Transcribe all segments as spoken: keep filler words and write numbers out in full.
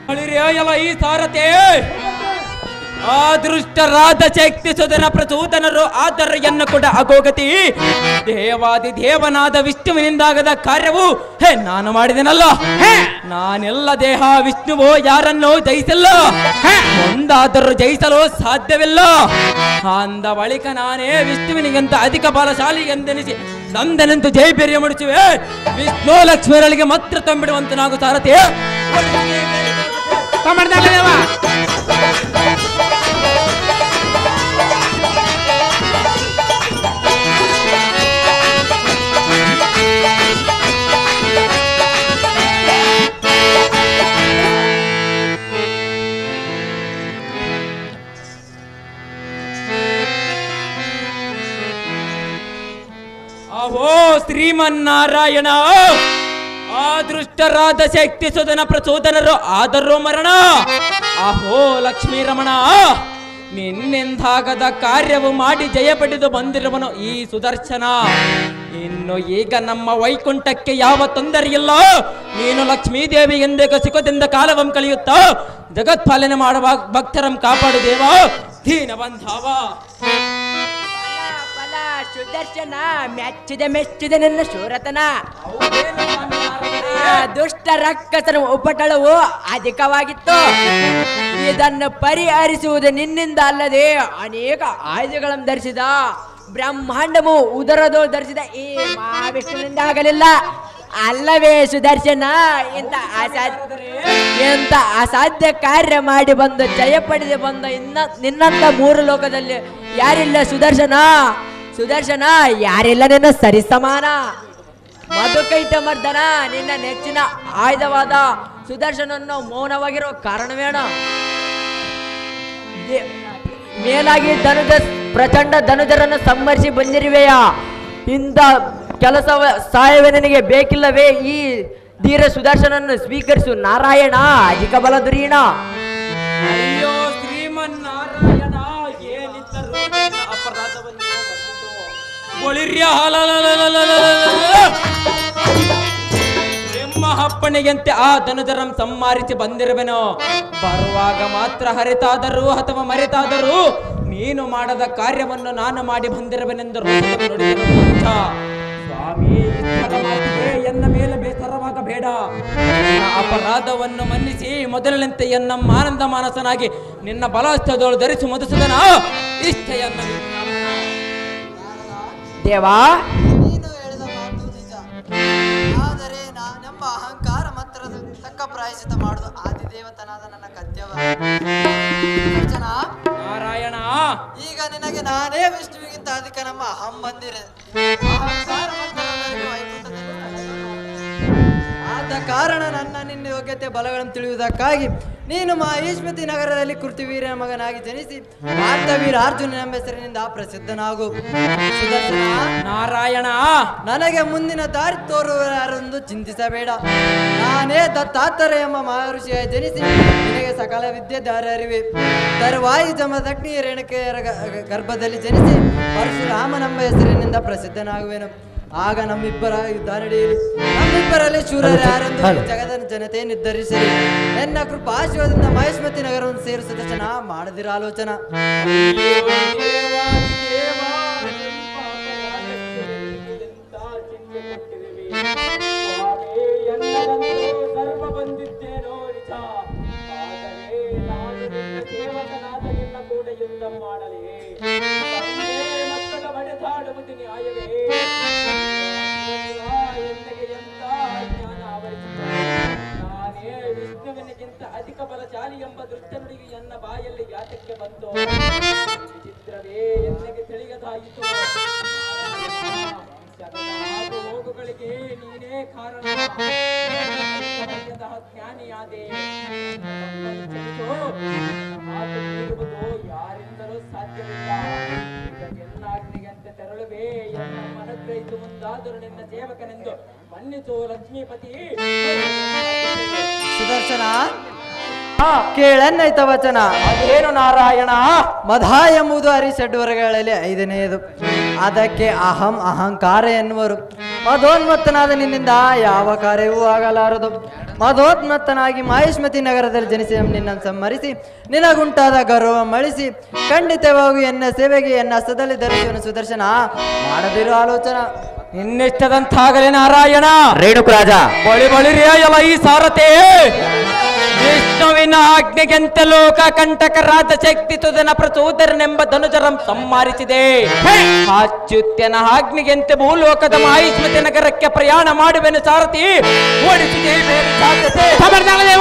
ಎಲ್ಲ ಈ ಸಾರಥಿ ಅದೃಷ್ಟರಾದ ಶಕ್ತಿ ಸುಧನ ಪ್ರಚೋದನರು ಆದರೆಯನ್ನು ಕೂಡ ಅಗೋಗತಿ ದೇವಾದಿ ದೇವನಾದ ವಿಷ್ಣುವಿನಿಂದಾಗದ ಕಾರ್ಯವು ಹೇ ನಾನು ಮಾಡಿದೆನಲ್ಲ. ನಾನೆಲ್ಲ ದೇಹ ವಿಷ್ಣುವು ಯಾರನ್ನು ಜಯಿಸಲ್ಲ, ಒಂದಾದರೂ ಜಯಿಸಲು ಸಾಧ್ಯವಿಲ್ಲ. ಅಂದ ಬಳಿಕ ನಾನೇ ವಿಷ್ಣುವಿನಿಗಿಂತ ಅಧಿಕ ಬಲಶಾಲಿ ಎಂದೆನಿಸಿ ನಂದನೆಂದು ಜೈ ಬೇರೆ ಮುಡಿಸುವೆ. ವಿಷ್ಣು ಲಕ್ಷ್ಮೀರಳಿಗೆ ಮಾತ್ರ ತಂಬಿಡುವಂತ ನಾವು ಸಾರಥಿ ಅಹೋ ಶ್ರೀಮನ್ನಾರಾಯಣ. ಅದೃಷ್ಟರಾದ ಶಕ್ತಿ ಸುಧನ ಪ್ರಚೋದನರು ಆದರೂ ಮರಣ. ಅಹೋ ಲಕ್ಷ್ಮೀ ರಮಣ, ನಿನ್ನೆಂದಾಗದ ಕಾರ್ಯವು ಮಾಡಿ ಜಯ ಪಡೆದು ಬಂದಿರುವನು ಈ ಸುದರ್ಶನ. ಇನ್ನು ಈಗ ನಮ್ಮ ವೈಕುಂಠಕ್ಕೆ ಯಾವ ತೊಂದರೆಯಿಲ್ಲ. ನೀನು ಲಕ್ಷ್ಮೀ ದೇವಿ ಎಂದೇ ಸುಖದಿಂದ ಕಾಲವಂ ಕಳೆಯುತ್ತಾ ಜಗತ್ಪಾಲನೆ ಮಾಡುವ ಭಕ್ತರಂ ಕಾಪಾಡು ದೇವ ದೀನ ಬಂಧಾವ. ಸುದರ್ಶನ ಮೆಚ್ಚಿದ ಮೆಚ್ಚಿದ ನನ್ನ ಶೂರತನ. ದುಷ್ಟ ರಕ್ಕಸನ ಉಪಟಳವು ಅಧಿಕವಾಗಿತ್ತು. ಇದನ್ನು ಪರಿಹರಿಸುವುದು ನಿನ್ನಿಂದ ಅಲ್ಲದೆ ಅನೇಕ ಆಯುಧಗಳನ್ನು ಧರಿಸಿದ ಬ್ರಹ್ಮಾಂಡವು ಉದರದು ಧರಿಸಿದ ಈ ಮಹಾವಿಷ್ಣುವಿನಿಂದ ಆಗಲಿಲ್ಲ ಅಲ್ಲವೇ ಸುದರ್ಶನ? ಇಂಥ ಅಸಾಧ್ಯ ಇಂಥ ಅಸಾಧ್ಯ ಕಾರ್ಯ ಮಾಡಿ ಬಂದು ಜಯ ಪಡೆದು ಬಂದ ಇನ್ನ ನಿನ್ನಂತ ಮೂರು ಲೋಕದಲ್ಲಿ ಯಾರಿಲ್ಲ ಸುದರ್ಶನ. ಸುದರ್ಶನ ಯಾರಿಲ್ಲ ನಿನ್ನ ಸರಿಸಮಾನ. ಮಧುಕೈಟ ಮರ್ದನ ನಿನ್ನ ನೆಚ್ಚಿನ ಆಯುಧವಾದ ಸುದರ್ಶನನ್ನು ಮೌನವಾಗಿರೋ ಕಾರಣವೇಣ? ಮೇಲಾಗಿ ಧನುಜ ಪ್ರಚಂಡ ಧನುಜರನ್ನು ಸಂಹರಿಸಿ ಬಂದಿರುವೆಯ. ಇಂಥ ಕೆಲಸ ಸಹಾಯವೇ ನಿನಗೆ ಬೇಕಿಲ್ಲವೇ? ಈ ಧೀರ ಸುದರ್ಶನನ್ನು ಸ್ವೀಕರಿಸು ನಾರಾಯಣ, ಅಧಿಕ ಬಲ ದುರೀಣ. ಅಯ್ಯೋ ಶ್ರೀಮನ್ನಾರಾಯಣ, ಏನಿದ್ದರೂ ಅಪರಾಧವನ್ನು ನಿಮ್ಮ ಅಪ್ಪಣೆಯಂತೆ ಆ ಧನುಜರಂ ಸಂಹರಿಸಿ ಬಂದಿರುವೆನು. ಬರುವಾಗ ಮಾತ್ರ ಹರಿತಾದರೂ ಅಥವಾ ಮರೆತಾದರೂ ನೀನು ಮಾಡದ ಕಾರ್ಯವನ್ನು ನಾನು ಮಾಡಿ ಬಂದಿರುವೆನೆಂದು ನುಡಿದನು. ಸ್ವಾಮಿ, ಎನ್ನ ಮೇಲೆ ಬೇಸರವಾಗಬೇಡ. ಅಪರಾಧವನ್ನು ಮನ್ನಿಸಿ ಮೊದಲಿನಂತೆ ಎನ್ನ ಆನಂದ ಮಾನಸನಾಗಿ ನಿನ್ನ ಬಲಾಸ್ತದೋಳು ಧರಿಸಿ ಮಧುಸೂದನ ಇಷ್ಟೆಯನ್ನ ದೇವಾ. ನೀನು ಹೇಳಿದ ಮಾತು ನಿಜ, ಆದರೆ ನಾನೆಂಬ ಅಹಂಕಾರ ಮಾತ್ರ ತಕ್ಕ ಪ್ರಾಯಶ್ಚಿತ ಮಾಡುದು ಆದಿದೇವತನಾದ ನನ್ನ ಕರ್ತವ್ಯ. ನಾರಾಯಣ, ಈಗ ನಿನಗೆ ನಾನೇ ವಿಷ್ಣುವಿಗಿಂತ ಅಧಿಕ ನಮ್ಮ ಅಹಂ ಬಂದಿರೆ. ಅಹಂಕಾರ ಆದ ಕಾರಣ ನನ್ನ ನಿನ್ನ ಯೋಗ್ಯತೆ ಬಲಗಳನ್ನು ತಿಳಿಯುವುದಕ್ಕಾಗಿ ನೀನು ಮಹೇಶ್ಮತಿ ನಗರದಲ್ಲಿ ಕೃತಿವೀರ ಮಗನಾಗಿ ಜನಿಸಿ ಕಾರ್ತವೀರ ಅರ್ಜುನನೆಂಬ ಹೆಸರಿನಿಂದ ಪ್ರಸಿದ್ಧನಾಗು. ಸುದರ್ಶನ, ನಾರಾಯಣ, ನನಗೆ ಮುಂದಿನ ದಾರಿ ತೋರುವರೆಂದು ಚಿಂತಿಸಬೇಡ. ನಾನೇ ದತ್ತಾತ್ರೇಯ ಎಂಬ ಮಹರ್ಷಿಯಾಗಿ ಜನಿಸಿ ನಿನಗೆ ಸಕಲ ವಿದ್ಯೆ ದಾರಿ ಅರಿವೆ. ತರುವಾಯಿ ಜಮದಗ್ನಿ ರೇಣುಕೆಯರ ಗರ್ಭದಲ್ಲಿ ಜನಿಸಿ ಪರಶುರಾಮನೆಂಬ ಹೆಸರಿನಿಂದ ಪ್ರಸಿದ್ಧನಾಗುವೆನು. ಆಗ ನಮ್ಮಿಬ್ಬರ ಯುದ್ಧ ನಡೆಯಲಿ. ನಮ್ಮಿಬ್ಬರಲ್ಲಿ ಶೂರರು ಯಾರೆಂದು ಜಗದ ಜನತೆ ನಿರ್ಧರಿಸಲಿ. ಎನ್ನ ಕೃಪಾಶೀರ್ವಾದದಿಂದ ಮಹೇಶ್ಮತಿ ನಗರವನ್ನು ಸೇರಿಸುವ ದರ್ಶನ ಮಾಡದಿರ ಆಲೋಚನ. ಅಧಿಕ ಬಲಶಾಲಿ ಎಂಬ ದುಷ್ಟ ನುಡಿಗೆ ಎನ್ನ ಬಾಯಲ್ಲಿ ಯಾತಕ್ಕೆ ಬಂತು? ವಿಚಿತ್ರವೇ ಎನ್ನೆಗೆ ತಿಳಿಯದಾಯಿತು. ಆಗು ಹೋಗುಗಳಿಗೆ ನೀನೇ ಕಾರಣ. ಜ್ಞಾನಿಯಾದೆ ಮಾತು ಕೇಳುವುದು ಯಾರಿಂದಲೂ ಸಾಧ್ಯವಿಲ್ಲ. ಎನ್ನಾಜ್ಞೆಯಂತೆ ತೆರಳುವೆ. ಎನ್ನ ಮನಗ್ರಹಿಸು ಮುಂದಾದರೂ ನಿನ್ನ ಸೇವಕನೆಂದು ಮನ್ನಿಸು ಲಕ್ಷ್ಮೀಪತಿ. ಸುದರ್ಶನ, ಕೇಳನ್ನೈತ ವಚನ. ಅದೇನು ನಾರಾಯಣ? ಮದ ಎಂಬುದು ಹರಿಷಡ್ವರ್ಗಗಳಲ್ಲಿ ಐದನೆಯದು. ಅದಕ್ಕೆ ಅಹಂ ಅಹಂಕಾರ ಎನ್ನುವರು. ಮದೋನ್ಮತ್ತನಾದ ನಿನ್ನಿಂದ ಯಾವ ಕಾರ್ಯವೂ ಆಗಲಾರದು. ಮದೋನ್ಮತ್ತನಾಗಿ ಮಾಹಿಷ್ಮತಿ ನಗರದಲ್ಲಿ ಜನಿಸಿ ನಿನ್ನನ್ನು ಸಂಹರಿಸಿ ನಿನಗುಂಟಾದ ಗೌರವ ಮಳಿಸಿ ಖಂಡಿತವಾಗಿ ಎನ್ನ ಸೇವೆಗೆ ಎನ್ನ ಹಸ್ತದಲ್ಲಿ ಧರಿಸುವನು ಸುದರ್ಶನ ಮಾಡದಿರು ಆಲೋಚನಾ. ಇನ್ನಿಷ್ಟದಂತಾಗಲೇ ನಾರಾಯಣ. ರೇಣುಕರಾಜ ಬಳಿ ಬಳಿರಿಯಲ್ಲ ಈ ಸಾರಥಿ ವಿಷ್ಣುವಿನ ಆಜ್ಞೆಗೆಂತೆ ಲೋಕ ಕಂಟಕರಾದ ಶಕ್ತಿ ತುದನ ಪ್ರಚೋದರನೆಂಬ ಧನುಜರಂ ಸಂಹರಿಸಿದೆ. ಅಚ್ಯುತ್ಯನ ಆಜ್ಞೆಗೆಂತೆ ಭೂಲೋಕದ ಮಾಹಿಷ್ಮತಿ ನಗರಕ್ಕೆ ಪ್ರಯಾಣ ಮಾಡುವೆನು ಸಾರಥಿ. ಓಡಿಸಿದೆ ಬೇರೆ ಸಾಧ್ಯತೆ ದೇವ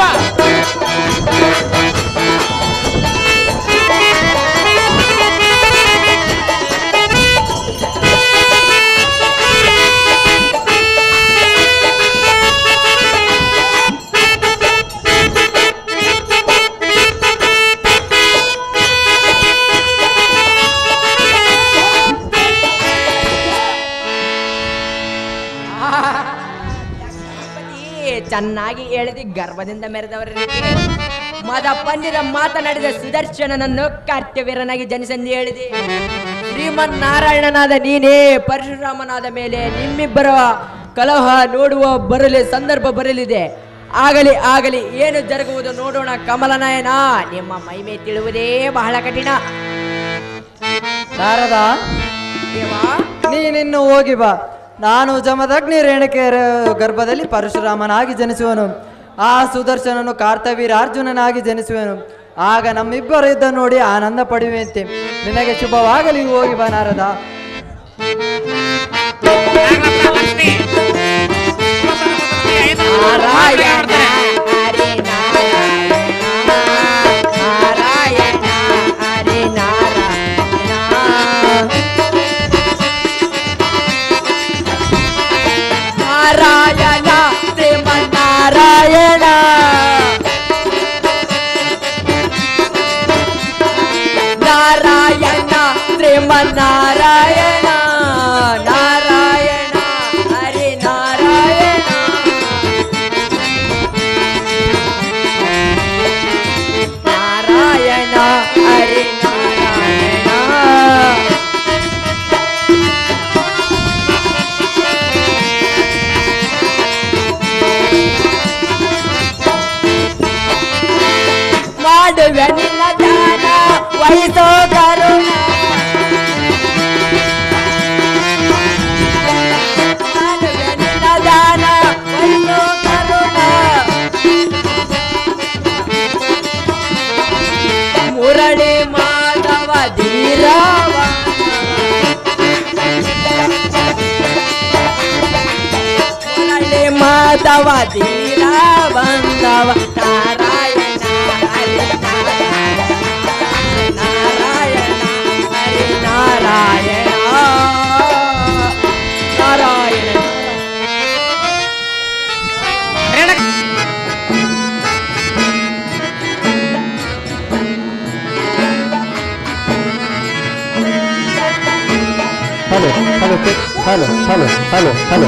ಚೆನ್ನಾಗಿ ಹೇಳಿದಿ, ಗರ್ಭದಿಂದ ಮೆರೆದವರ ಮದ ಪಂದಿರ ಮಾತನಾಡಿದ ಸುದರ್ಶನನನ್ನು ಕರ್ತವ್ಯರನಾಗಿ ಜನಿಸೆಂದು ಹೇಳಿದೆ. ಶ್ರೀಮನ್ ನಾರಾಯಣನಾದ ನೀನೇ ಪರಶುರಾಮನಾದ ಮೇಲೆ ನಿಮ್ಮಿಬ್ಬರ ಕಲಹ ನೋಡುವ ಬರಲಿ ಸಂದರ್ಭ ಬರಲಿದೆ. ಆಗಲಿ ಆಗಲಿ, ಏನು ಜರುಗುವುದು ನೋಡೋಣ ಕಮಲನಯನ. ನಿಮ್ಮ ಮೈಮೆ ತಿಳುವುದೇ ಬಹಳ ಕಠಿಣ. ನಾರದ, ನೀನಿನ್ನು ಹೋಗಿ ಬಾ. ನಾನು ಜಮದಗ್ನಿ ರೇಣುಕೆಯರ ಗರ್ಭದಲ್ಲಿ ಪರಶುರಾಮನಾಗಿ ಜನಿಸುವನು. ಆ ಸುದರ್ಶನನು ಕಾರ್ತವೀರಾರ್ಜುನನಾಗಿ ಜನಿಸುವನು. ಆಗ ನಮ್ಮಿಬ್ಬರ ಯುದ್ಧ ನೋಡಿ ಆನಂದ ಪಡೆಯುವಂತೆ. ನಿನಗೆ ಶುಭವಾಗಲಿ, ಹೋಗಿ ಬಾ ನಾರದ. ನಾರಾಯಣ ಶ್ರೀಮನ್ನಾರಾಯಣ ನಾರಾಯಣ ಶ್ರೀಮನ್ನಾರಾಯಣ ನಾರಾಯಣ ಹರಿ ನಾರಾಯಣ ನಾರಾಯಣ ಹರಿ ನಾರಾಯಣ. ಮಾಡುವೆ ನಿನ್ನ ದಾನ ವಹಿಸೋ ಕರುಣ. ಮಾಡುವೆ ನಿನ್ನ ದಾನ ವಹಿಸೋ ಕರುಣ. ಮುರಳಿ ಮಾಧವ ಧೀರವ ಮುರಳಿ ಮಾಧವ ಧೀರ ಬಂದವ Narayana Narayana Hari Narayana Narayana. Hello hello hello hello hello hello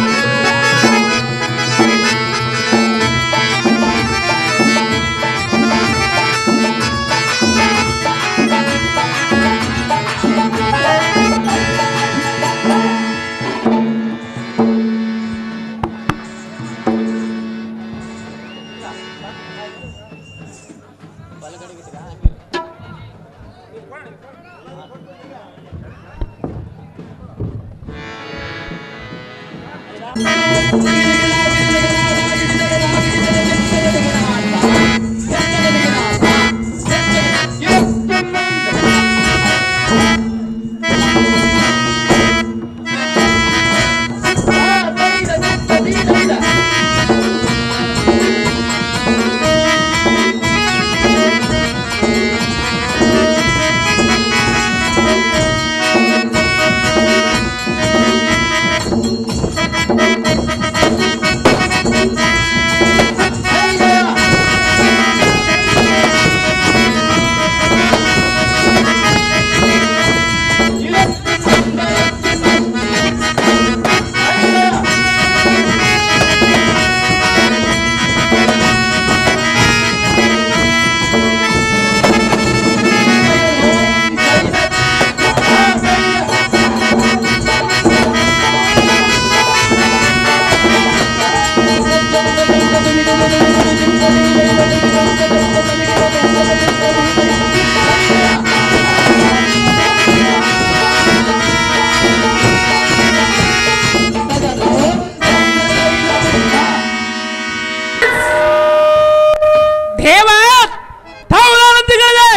ದೇವ ತಾವುಗಳೇ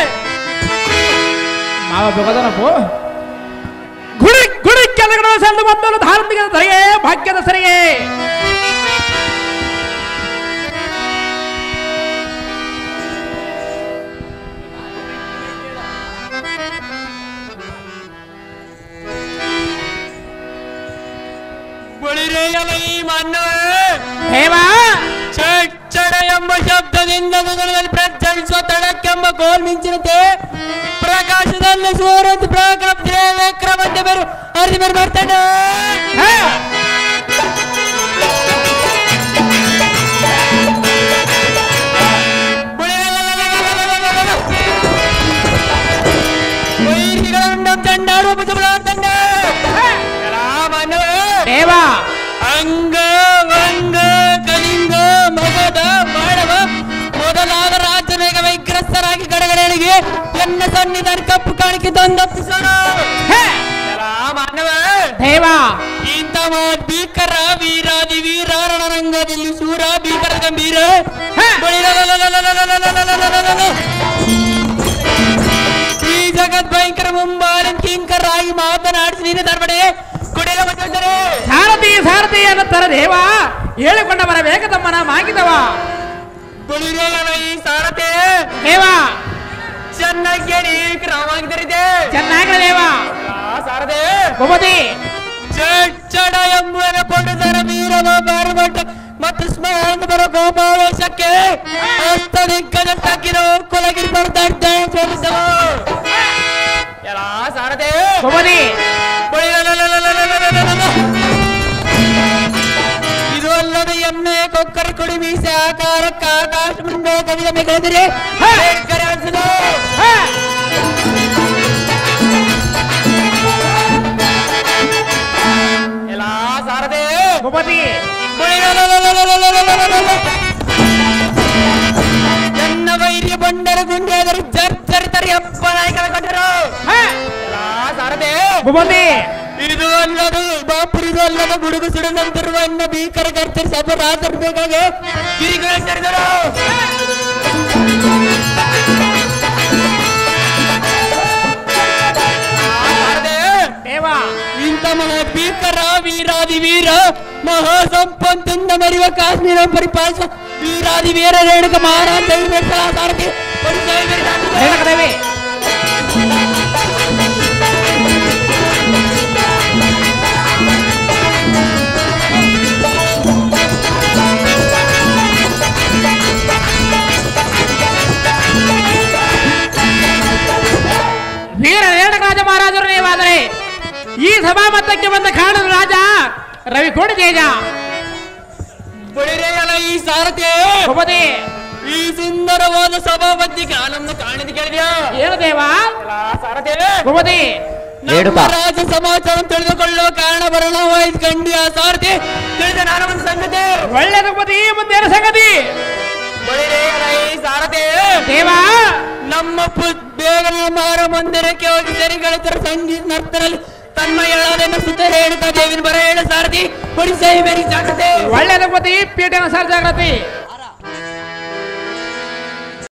ಮಾವ ಬೆಗದನಪ್ಪು ಗುಡಿ ಗುಡಿ ಕೆಳಗಡೆ ಸಣ್ಣ ಬಂದಲು ಧಾರ್ಮಿಕ ಸರಿಗೆ ಭಾಗ್ಯದ ಸರಿಗೆ ದೇವ ಚಡ ಎಂಬ ಶಬ್ದದಿಂದ ಗಗನದಲ್ಲಿ ಪ್ರಜ್ವಲಿಸುವ ತಡಕ್ಕೆಂಬ ಗೋಲ್ ಮಿಂಚಿನಂತೆ ಪ್ರಕಾಶದಲ್ಲಿ ಸೂರ್ಯಂತ ಪ್ರಕ್ರಮಂತೆ ಬೇರು ಅರ್ಧಿ ಬೇರು ಬರ್ತಾನೆ ಚಂಡಾಡುವ ತಂಡ ದೇವ ಅಂಗ ವಂಗ ಕಲಿಂಗ ಮಗಧ ಮಾಳವ ಮೊದಲಾದ ರಾಜನೇಗ ವೈಗ್ರಸ್ತರಾಗಿ ಗಡಗಡೆಗಳಿಗೆ ಎನ್ನ ಸನ್ನಿಧಾನ ಕಪ್ಪು ಕಾಣಿಕೆ ತಂದಪ್ಪಿಸೋಣ ಮಾನವ ದೇವ ಇಂಥ ಭೀಕರ ವೀರಾದಿ ವೀರ ರಣರಂಗದಲ್ಲಿ ಶೂರ ಭೀಕರ ಗಂಭೀರ ಈ ಜಗತ್ ಭಯಂಕರ ಮುಂಬಾಲನ್ ಕಿಂಕರ ಆಗಿ ಮಾತನಾಡಿಸಿ ನೀನು ಧರ್ಮಡೆ ಕುಡಿಯಲು ಬಂದಿದ್ದಾರೆ ಸಾರಥಿ ಸಾರಥಿ ಅನ್ನತ್ತರ ದೇವ ಹೇಳಿಕೊಂಡ ಬರಬೇಕ ತಮ್ಮನ ಮಾಗಿದವ ಈ ಸಾರಥಿ ದೇವ ಚೆನ್ನಾಗಿ ಕ್ರಮವಾಗಿದ್ದರೆ ಚೆನ್ನಾಗಿ ದೇವ ಸಾರಥಿ ಭೂಪತಿ ಚಡ ಎಂಬುವನ ಪೊಂಡದರ ವೀರವ ಬಾರಬಟ್ಟ ಮತ್ತು ಸ್ಮರಣ ಬರೋ ಗೋಪಾವೇಶಕ್ಕೆ ಹಸ್ತದಿಕ್ಕದಕ್ಕಾಗಿರೋ ಕೊಲಗಿರಿ ಬರ್ತಾ ಇದ್ದಾನೆ ಸೋಲಿಸವ ಎಲ್ಲ ಸಾರಥಿ ಭೂಪತಿ ಇದು ಅಲ್ಲದೆ ಎಮ್ಮೆ ಕೊಕ್ಕರೆ ಕೊಡಿ ಮೀಸೆ ಆಕಾರಕ್ಕೆ ಆಕಾಶ ಮುಂದೆ ಕವಿದ ಮೇಲಿದ್ರೆ ಎಲ್ಲ ಸಾರದೆ ಭೂಪತಿ ಎನ್ನ ವೈರ್ಯ ಬಂಡರ ಗುಂಡೇದರು ಜರ್ಜರಿತರಿ ಅಪ್ಪ ನಾಯಕರ ಕಂಡರು ಸಾರದೆ ಭೂಪತಿ ಇದು ಅಲ್ಲದು ಬಾಪುರಿದು ಅಲ್ಲದ ಗುಡುಗು ಸುಡದಂತಿರುವ ಎನ್ನ ಭೀಕರ ಕರ್ತರಿಸಿ ಅಪ್ಪ ರಾಜರು ಬೇಕಾಗಿ ಗಿರಿಗಳಿಸಿದರು ದೇವ ಇಂಥ ಮಹಾ ಭೀಕರ ವೀರಾದಿ ವೀರ ಮಹಾ ಸಂಪತ್ತಿಂದ ಮರಿಯುವ ಕಾಶ್ಮೀರ ಪರಿಪಾಲಿಸುವ ವೀರಾದಿ ವೀರ ರೇಣುಕ ಮಹಾರಾಜ ಸಾರಥಿ ದೇವಿ ವೀರ ರೇಣುಕರಾಜ ಮಹಾರಾಜರು ನೀವಾದರೆ ಈ ಸಭಾಮತಕ್ಕೆ ಬಂದ ಕಾಣದ ರಾಜ ರವಿ ಕೋಡಿ ತೇಜ ಬಳಿರೆಯಲ್ಲ ಈ ಸಾರಥಿ ಭೂಪತಿ ಈ ಸುಂದರವಾದ ಸಭಾಪತಿಗೆ ಆನಂದ ಕಾಣಿದ ಕೇಳಿದ್ಯಾ ಏನು ದೇವ ಸಾರಥಿ ಭೂಪತಿ ನಮ್ಮ ರಾಜ ಸಮಾಚಾರ ತಿಳಿದುಕೊಳ್ಳುವ ಕಾರಣ ಬರಣವಾಯ್ತು ಕಂಡಿ ಆ ಸಾರಥಿ ತಿಳಿದ ನಾನು ಒಂದು ಸಂಗತಿ ಒಳ್ಳೆ ಭೂಪತಿ ಮುಂದೇನು ಸಂಗತಿ ಬಳಿರೆಯಲ್ಲ ಈ ಸಾರಥಿ ದೇವ ನಮ್ಮ ಬೇಗನೆ ಮಾರ ಮಂದಿರಕ್ಕೆ ಹೋಗಿ ಸರಿಗಳಿತರ ಸಂಗೀತ ನರ್ತನಲ್ಲಿ ತನ್ಮಯಳಾದ ಸುತ್ತ ರೇಣುಕಾ ದೇವಿನ ಬರ ಹೇಳ ಸಾರಥಿ ಹೊಡಿಸೈ ಮೇರಿ ಜಾಗ್ರತೆ ಒಳ್ಳೆ ಭೂಪತಿ ಪೀಠನ ಸರ್ ಜಾಗ್ರತೆ